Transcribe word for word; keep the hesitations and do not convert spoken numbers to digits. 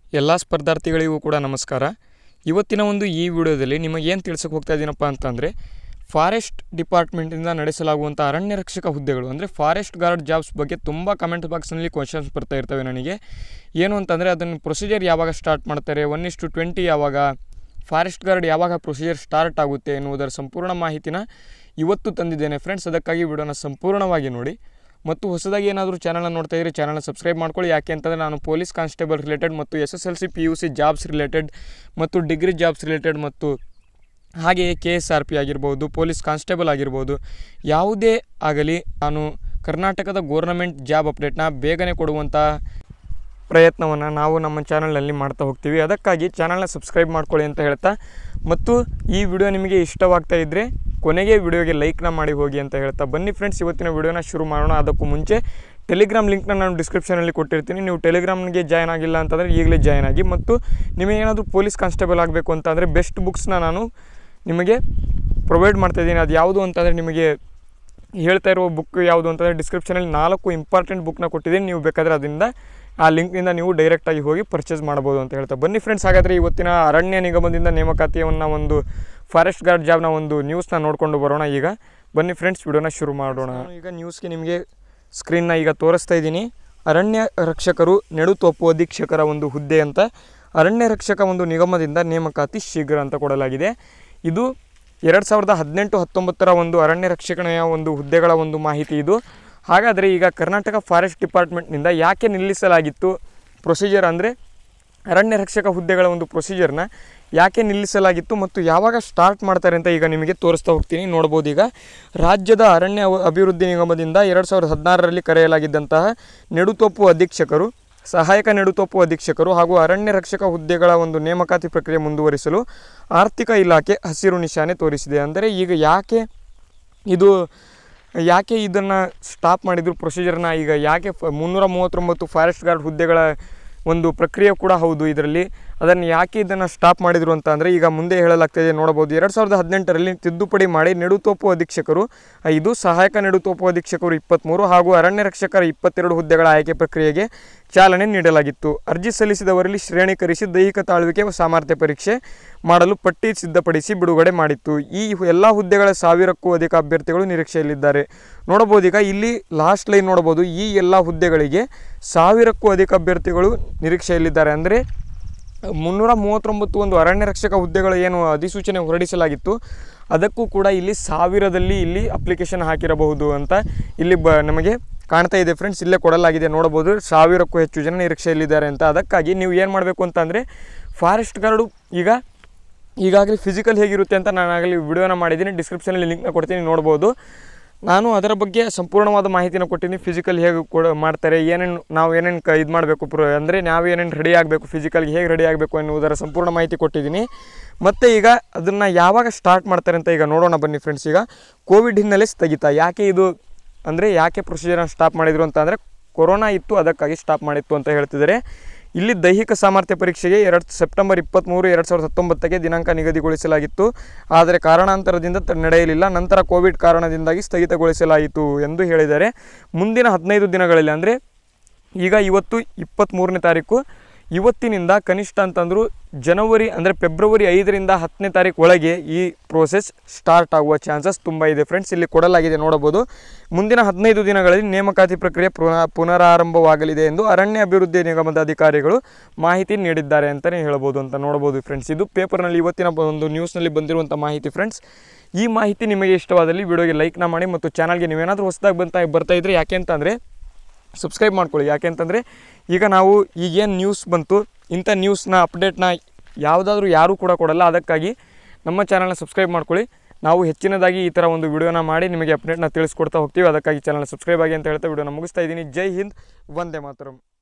ಎಲ್ಲ ಸ್ಪರ್ಧಾರ್ಥಿಗಳಿಗೂ ಕೂಡ ನಮಸ್ಕಾರ. ಇವತ್ತಿನ ಒಂದು ಈ ವಿಡಿಯೋದಲ್ಲಿ ನಿಮಗೆ ಏನು ತಿಳಿಸಕ್ಕೆ ಹೋಗ್ತಾ ಇದ್ದೀನಪ್ಪ ಅಂತಂದರೆ, ಫಾರೆಸ್ಟ್ ಡಿಪಾರ್ಟ್ಮೆಂಟಿಂದ ನಡೆಸಲಾಗುವಂಥ ಅರಣ್ಯ ರಕ್ಷಕ ಹುದ್ದೆಗಳು ಅಂದರೆ ಫಾರೆಸ್ಟ್ ಗಾರ್ಡ್ ಜಾಬ್ಸ್ ಬಗ್ಗೆ ತುಂಬ ಕಮೆಂಟ್ ಬಾಕ್ಸ್ನಲ್ಲಿ ಕ್ವಶನ್ಸ್ ಬರ್ತಾ ಇರ್ತವೆ ನನಗೆ. ಏನು ಅಂತಂದರೆ ಅದನ್ನು ಪ್ರೊಸೀಜರ್ ಯಾವಾಗ ಸ್ಟಾರ್ಟ್ ಮಾಡ್ತಾರೆ, ಒನ್ ಇಸ್ ಟು ಟ್ವೆಂಟಿ ಯಾವಾಗ, ಫಾರೆಸ್ಟ್ ಗಾರ್ಡ್ ಯಾವಾಗ ಪ್ರೊಸೀಜರ್ ಸ್ಟಾರ್ಟ್ ಆಗುತ್ತೆ ಎನ್ನುವುದರ ಸಂಪೂರ್ಣ ಮಾಹಿತಿನ ಇವತ್ತು ತಂದಿದ್ದೇನೆ ಫ್ರೆಂಡ್ಸ್. ಅದಕ್ಕಾಗಿ ವಿಡಿಯೋನ ಸಂಪೂರ್ಣವಾಗಿ ನೋಡಿ. ಮತ್ತು ಹೊಸದಾಗಿ ಏನಾದರೂ ಚಾನಲ್ನ ನೋಡ್ತಾ ಇದ್ದರೆ ಚಾನಲ್ನ ಸಬ್ಸ್ಕ್ರೈಬ್ ಮಾಡ್ಕೊಳ್ಳಿ. ಯಾಕೆ ಅಂತಂದರೆ ನಾನು ಪೊಲೀಸ್ ಕಾನ್ಸ್ಟೇಬಲ್ ರಿಲೇಟೆಡ್ ಮತ್ತು S S L C P U C jobs related ಮತ್ತು ಡಿಗ್ರಿ ಜಾಬ್ಸ್ ರಿಲೇಟೆಡ್ ಮತ್ತು ಹಾಗೆಯೇ ಕೆ ಎಸ್ ಆರ್ ಪಿ ಆಗಿರ್ಬೋದು, ಪೊಲೀಸ್ ಕಾನ್ಸ್ಟೇಬಲ್ ಆಗಿರ್ಬೋದು, ಯಾವುದೇ ಆಗಲಿ ನಾನು ಕರ್ನಾಟಕದ ಗೋರ್ನಮೆಂಟ್ ಜಾಬ್ ಅಪ್ಡೇಟ್ನ ಬೇಗನೆ ಕೊಡುವಂಥ ಪ್ರಯತ್ನವನ್ನು ನಾವು ನಮ್ಮ ಚಾನಲ್ನಲ್ಲಿ ಮಾಡ್ತಾ ಹೋಗ್ತೀವಿ. ಅದಕ್ಕಾಗಿ ಚಾನಲ್ನ ಸಬ್ಸ್ಕ್ರೈಬ್ ಮಾಡ್ಕೊಳ್ಳಿ ಅಂತ ಹೇಳ್ತಾ, ಮತ್ತು ಈ ವಿಡಿಯೋ ನಿಮಗೆ ಇಷ್ಟವಾಗ್ತಾ ಇದ್ದರೆ ಕೊನೆಗೆ ವಿಡಿಯೋಗೆ ಲೈಕ್ನ ಮಾಡಿ ಹೋಗಿ ಅಂತ ಹೇಳ್ತಾ ಬನ್ನಿ ಫ್ರೆಂಡ್ಸ್, ಇವತ್ತಿನ ವಿಡಿಯೋನ ಶುರು ಮಾಡೋಣ. ಅದಕ್ಕೂ ಮುಂಚೆ ಟೆಲಿಗ್ರಾಮ್ ಲಿಂಕ್ನ ನಾನು ಡಿಸ್ಕ್ರಿಪ್ಷನಲ್ಲಿ ಕೊಟ್ಟಿರ್ತೀನಿ. ನೀವು ಟೆಲಿಗ್ರಾಮ್ಗೆ ಜಾಯ್ನ್ ಆಗಿಲ್ಲ ಅಂತಂದರೆ ಈಗಲೇ ಜಾಯ್ನ್ ಆಗಿ. ಮತ್ತು ನಿಮಗೇನಾದರೂ ಪೊಲೀಸ್ ಕಾನ್ಸ್ಟೇಬಲ್ ಆಗಬೇಕು ಅಂತಂದರೆ ಬೆಸ್ಟ್ ಬುಕ್ಸ್ನ ನಾನು ನಿಮಗೆ ಪ್ರೊವೈಡ್ ಮಾಡ್ತಾಯಿದ್ದೀನಿ. ಅದು ಯಾವುದು ಅಂತಂದರೆ, ನಿಮಗೆ ಹೇಳ್ತಾ ಇರೋ ಬುಕ್ ಯಾವುದು ಅಂತಂದರೆ ಡಿಸ್ಕ್ರಿಪ್ಷನಲ್ಲಿ ನಾಲ್ಕು ಇಂಪಾರ್ಟೆಂಟ್ ಬುಕ್ನ ಕೊಟ್ಟಿದ್ದೀನಿ. ನೀವು ಬೇಕಾದರೆ ಅದರಿಂದ ಆ ಲಿಂಕ್ನಿಂದ ನೀವು ಡೈರೆಕ್ಟಾಗಿ ಹೋಗಿ ಪರ್ಚೇಸ್ ಮಾಡ್ಬೋದು ಅಂತ ಹೇಳ್ತಾ ಬನ್ನಿ ಫ್ರೆಂಡ್ಸ್. ಹಾಗಾದರೆ ಇವತ್ತಿನ ಅರಣ್ಯ ನಿಗಮದಿಂದ ನೇಮಕಾತಿಯನ್ನು ಒಂದು ಫಾರೆಸ್ಟ್ ಗಾರ್ಡ್ ಜಾಬ್ನ ಒಂದು ನ್ಯೂಸ್ನ ನೋಡಿಕೊಂಡು ಬರೋಣ. ಈಗ ಬನ್ನಿ ಫ್ರೆಂಡ್ಸ್, ವಿಡಿಯೋನ ಶುರು ಮಾಡೋಣ. ಈಗ ನ್ಯೂಸ್ಗೆ ನಿಮಗೆ ಸ್ಕ್ರೀನ್ನ ಈಗ ತೋರಿಸ್ತಾ ಇದ್ದೀನಿ. ಅರಣ್ಯ ರಕ್ಷಕರು ನೆಡುತೋಪು ಅಧೀಕ್ಷಕರ ಒಂದು ಹುದ್ದೆ ಅಂತ ಅರಣ್ಯ ರಕ್ಷಕ ಒಂದು ನಿಗಮದಿಂದ ನೇಮಕಾತಿ ಶೀಘ್ರ ಅಂತ ಕೊಡಲಾಗಿದೆ. ಇದು ಎರಡು ಸಾವಿರದ ಹದಿನೆಂಟು ಹತ್ತೊಂಬತ್ತರ ಒಂದು ಅರಣ್ಯ ರಕ್ಷಣೆಯ ಒಂದು ಹುದ್ದೆಗಳ ಒಂದು ಮಾಹಿತಿ ಇದು. ಹಾಗಾದರೆ ಈಗ ಕರ್ನಾಟಕ ಫಾರೆಸ್ಟ್ ಡಿಪಾರ್ಟ್ಮೆಂಟ್ನಿಂದ ಯಾಕೆ ನಿಲ್ಲಿಸಲಾಗಿತ್ತು ಪ್ರೊಸೀಜರ್, ಅಂದರೆ ಅರಣ್ಯ ರಕ್ಷಕ ಹುದ್ದೆಗಳ ಒಂದು ಪ್ರೊಸೀಜರ್ನ ಯಾಕೆ ನಿಲ್ಲಿಸಲಾಗಿತ್ತು ಮತ್ತು ಯಾವಾಗ ಸ್ಟಾರ್ಟ್ ಮಾಡ್ತಾರೆ ಅಂತ ಈಗ ನಿಮಗೆ ತೋರಿಸ್ತಾ ಹೋಗ್ತೀನಿ. ನೋಡ್ಬೋದು, ಈಗ ರಾಜ್ಯದ ಅರಣ್ಯ ಅಭಿವೃದ್ಧಿ ನಿಗಮದಿಂದ ಎರಡು ಸಾವಿರದ ಹದಿನಾರರಲ್ಲಿ ಕರೆಯಲಾಗಿದ್ದಂತಹ ನೆಡುತೋಪು ಅಧೀಕ್ಷಕರು, ಸಹಾಯಕ ನೆಡುತೋಪು ಅಧೀಕ್ಷಕರು ಹಾಗೂ ಅರಣ್ಯ ರಕ್ಷಕ ಹುದ್ದೆಗಳ ಒಂದು ನೇಮಕಾತಿ ಪ್ರಕ್ರಿಯೆ ಮುಂದುವರಿಸಲು ಆರ್ಥಿಕ ಇಲಾಖೆ ಹಸಿರು ನಿಶಾನೆ ತೋರಿಸಿದೆ. ಅಂದರೆ ಈಗ ಯಾಕೆ ಇದು ಯಾಕೆ ಇದನ್ನು ಸ್ಟಾಪ್ ಮಾಡಿದ್ರು ಪ್ರೊಸೀಜರ್ನ, ಈಗ ಯಾಕೆ ಫ ಮುನ್ನೂರ ಮೂವತ್ತೊಂಬತ್ತು ಫಾರೆಸ್ಟ್ ಗಾರ್ಡ್ ಹುದ್ದೆಗಳ ಒಂದು ಪ್ರಕ್ರಿಯೆ ಕೂಡ ಹೌದು ಇದರಲ್ಲಿ, ಅದನ್ನು ಯಾಕೆ ಇದನ್ನು ಸ್ಟಾಪ್ ಮಾಡಿದರು ಅಂತ ಅಂದರೆ ಈಗ ಮುಂದೆ ಹೇಳಲಾಗ್ತಾಯಿದೆ. ನೋಡಬಹುದು, ಎರಡು ಸಾವಿರದ ಹದಿನೆಂಟರಲ್ಲಿ ತಿದ್ದುಪಡಿ ಮಾಡಿ ನೆಡುತೋಪು ಅಧೀಕ್ಷಕರು ಐದು, ಸಹಾಯಕ ನೆಡುತೋಪು ಅಧೀಕ್ಷಕರು ಇಪ್ಪತ್ತ್ಮೂರು ಹಾಗೂ ಅರಣ್ಯ ರಕ್ಷಕರ ಇಪ್ಪತ್ತೆರಡು ಹುದ್ದೆಗಳ ಆಯ್ಕೆ ಪ್ರಕ್ರಿಯೆಗೆ ಚಾಲನೆ ನೀಡಲಾಗಿತ್ತು. ಅರ್ಜಿ ಸಲ್ಲಿಸಿದವರಲ್ಲಿ ಶ್ರೇಣೀಕರಿಸಿ ದೈಹಿಕ ತಾಳ್ವಿಕೆ ಸಾಮರ್ಥ್ಯ ಪರೀಕ್ಷೆ ಮಾಡಲು ಪಟ್ಟಿ ಸಿದ್ಧಪಡಿಸಿ ಬಿಡುಗಡೆ ಮಾಡಿತ್ತು. ಈ ಎಲ್ಲ ಹುದ್ದೆಗಳ ಸಾವಿರಕ್ಕೂ ಅಧಿಕ ಅಭ್ಯರ್ಥಿಗಳು ನಿರೀಕ್ಷೆಯಲ್ಲಿದ್ದಾರೆ. ನೋಡಬಹುದು, ಈಗ ಇಲ್ಲಿ ಲಾಸ್ಟ್ ಲೈನ್ ನೋಡಬಹುದು, ಈ ಎಲ್ಲ ಹುದ್ದೆಗಳಿಗೆ ಸಾವಿರಕ್ಕೂ ಅಧಿಕ ಅಭ್ಯರ್ಥಿಗಳು ನಿರೀಕ್ಷೆಯಲ್ಲಿದ್ದಾರೆ. ಅಂದರೆ ಮುನ್ನೂರ ಮೂವತ್ತೊಂಬತ್ತು ಒಂದು ಅರಣ್ಯ ರಕ್ಷಕ ಹುದ್ದೆಗಳು ಏನು ಅಧಿಸೂಚನೆ ಹೊರಡಿಸಲಾಗಿತ್ತು, ಅದಕ್ಕೂ ಕೂಡ ಇಲ್ಲಿ ಸಾವಿರದಲ್ಲಿ ಇಲ್ಲಿ ಅಪ್ಲಿಕೇಶನ್ ಹಾಕಿರಬಹುದು ಅಂತ ಇಲ್ಲಿ ಬ ನಮಗೆ ಕಾಣ್ತಾ ಇದೆ ಫ್ರೆಂಡ್ಸ್. ಇಲ್ಲೇ ಕೊಡಲಾಗಿದೆ, ನೋಡಬಹುದು ಸಾವಿರಕ್ಕೂ ಹೆಚ್ಚು ಜನ ನಿರೀಕ್ಷೆಯಲ್ಲಿದ್ದಾರೆ ಅಂತ. ಅದಕ್ಕಾಗಿ ನೀವು ಏನು ಮಾಡಬೇಕು ಅಂತಂದರೆ, ಫಾರೆಸ್ಟ್ ಗಾರ್ಡು ಈಗ ಈಗಾಗಲೇ ಫಿಸಿಕಲ್ ಹೇಗಿರುತ್ತೆ ಅಂತ ನಾನು ಆಗಲಿ ವಿಡಿಯೋನ ಮಾಡಿದ್ದೀನಿ, ಡಿಸ್ಕ್ರಿಪ್ಷನಲ್ಲಿ ಲಿಂಕ್ನ ಕೊಡ್ತೀನಿ, ನೋಡ್ಬೋದು. ನಾನು ಅದರ ಬಗ್ಗೆ ಸಂಪೂರ್ಣವಾದ ಮಾಹಿತಿನ ಕೊಟ್ಟಿದ್ದೀನಿ. ಫಿಸಿಕಲ್ ಹೇಗೆ ಕೊಡ ಮಾಡ್ತಾರೆ, ಏನೇನು ನಾವು ಏನೇನು ಕ ಇದು ಮಾಡಬೇಕು, ಪ್ರ ಅಂದರೆ ನಾವು ಏನೇನು ರೆಡಿ ಆಗಬೇಕು, ಫಿಸಿಕಲ್ಗೆ ಹೇಗೆ ರೆಡಿ ಆಗಬೇಕು ಎನ್ನುವುದರ ಸಂಪೂರ್ಣ ಮಾಹಿತಿ ಕೊಟ್ಟಿದ್ದೀನಿ. ಮತ್ತು ಈಗ ಅದನ್ನು ಯಾವಾಗ ಸ್ಟಾರ್ಟ್ ಮಾಡ್ತಾರೆ ಅಂತ ಈಗ ನೋಡೋಣ ಬನ್ನಿ ಫ್ರೆಂಡ್ಸ್. ಈಗ ಕೋವಿಡ್ ಹಿನ್ನೆಲೆ ಸ್ಥಗಿತ, ಯಾಕೆ ಇದು ಅಂದರೆ ಯಾಕೆ ಪ್ರೊಸೀಜರ್ನ ಸ್ಟಾಪ್ ಮಾಡಿದರು ಅಂತ ಅಂದರೆ ಕೊರೋನಾ ಇತ್ತು, ಅದಕ್ಕಾಗಿ ಸ್ಟಾಪ್ ಮಾಡಿತ್ತು ಅಂತ ಹೇಳ್ತಿದ್ದಾರೆ. ಇಲ್ಲಿ ದೈಹಿಕ ಸಾಮರ್ಥ್ಯ ಪರೀಕ್ಷೆಗೆ ಎರಡು ಸೆಪ್ಟೆಂಬರ್ ಇಪ್ಪತ್ತ್ಮೂರು ಎರಡು ಸಾವಿರದ ಹತ್ತೊಂಬತ್ತಕ್ಕೆ ದಿನಾಂಕ ನಿಗದಿಗೊಳಿಸಲಾಗಿತ್ತು. ಆದರೆ ಕಾರಣಾಂತರದಿಂದ ನಡೆಯಲಿಲ್ಲ. ನಂತರ ಕೋವಿಡ್ ಕಾರಣದಿಂದಾಗಿ ಸ್ಥಗಿತಗೊಳಿಸಲಾಯಿತು ಎಂದು ಹೇಳಿದ್ದಾರೆ. ಮುಂದಿನ ಹದಿನೈದು ದಿನಗಳಲ್ಲಿ, ಅಂದರೆ ಈಗ ಇವತ್ತು ಇಪ್ಪತ್ತ್ಮೂರನೇ ತಾರೀಕು, ಇವತ್ತಿನಿಂದ ಕನಿಷ್ಠ ಅಂತಂದರೂ ಜನವರಿ ಅಂದರೆ ಫೆಬ್ರವರಿ ಐದರಿಂದ ಹತ್ತನೇ ತಾರೀಕು ಒಳಗೆ ಈ ಪ್ರೋಸೆಸ್ ಸ್ಟಾರ್ಟ್ ಆಗುವ ಚಾನ್ಸಸ್ ತುಂಬ ಇದೆ ಫ್ರೆಂಡ್ಸ್. ಇಲ್ಲಿ ಕೊಡಲಾಗಿದೆ, ನೋಡಬಹುದು. ಮುಂದಿನ ಹದಿನೈದು ದಿನಗಳಲ್ಲಿ ನೇಮಕಾತಿ ಪ್ರಕ್ರಿಯೆ ಪುನಃ ಪುನರಾರಂಭವಾಗಲಿದೆ ಎಂದು ಅರಣ್ಯ ಅಭಿವೃದ್ಧಿ ನಿಗಮದ ಅಧಿಕಾರಿಗಳು ಮಾಹಿತಿ ನೀಡಿದ್ದಾರೆ ಅಂತಲೇ ಹೇಳ್ಬೋದು ಅಂತ ನೋಡ್ಬೋದು ಫ್ರೆಂಡ್ಸ್. ಇದು ಪೇಪರ್ನಲ್ಲಿ ಇವತ್ತಿನ ಒಂದು ನ್ಯೂಸ್ನಲ್ಲಿ ಬಂದಿರುವಂಥ ಮಾಹಿತಿ ಫ್ರೆಂಡ್ಸ್. ಈ ಮಾಹಿತಿ ನಿಮಗೆ ಇಷ್ಟವಾದಲ್ಲಿ ವಿಡಿಯೋಗೆ ಲೈಕ್ನ ಮಾಡಿ ಮತ್ತು ಚಾನಲ್ಗೆ ನೀವೇನಾದರೂ ಹೊಸದಾಗಿ ಬಂತ ಬರ್ತಾ ಇದ್ದರೆ ಯಾಕೆ ಅಂತಂದರೆ ಸಬ್ಸ್ಕ್ರೈಬ್ ಮಾಡ್ಕೊಳ್ಳಿ. ಯಾಕೆ ಅಂತಂದರೆ ಈಗ ನಾವು ಈಗೇನು ನ್ಯೂಸ್ ಬಂತು, ಇಂಥ ನ್ಯೂಸ್ನ ಅಪ್ಡೇಟ್ನ ಯಾವುದಾದ್ರೂ ಯಾರೂ ಕೂಡ ಕೊಡಲ್ಲ. ಅದಕ್ಕಾಗಿ ನಮ್ಮ ಚಾನಲ್ನ ಸಬ್ಸ್ಕ್ರೈಬ್ ಮಾಡ್ಕೊಳ್ಳಿ. ನಾವು ಹೆಚ್ಚಿನದಾಗಿ ಈ ಥರ ಒಂದು ವಿಡಿಯೋನ ಮಾಡಿ ನಿಮಗೆ ಅಪ್ಡೇಟ್ನ ತಿಳಿಸ್ಕೊಡ್ತಾ ಹೋಗ್ತೀವಿ. ಅದಕ್ಕಾಗಿ ಚಾನಲ್ನ ಸಬ್ಸ್ಕ್ರೈಬ್ ಆಗಿ ಅಂತ ಹೇಳ್ತಾ ವಿಡಿಯೋನ ಮುಗಿಸ್ತಾ ಇದ್ದೀನಿ. ಜೈ ಹಿಂದ್, ವಂದೇ ಮಾತರಂ.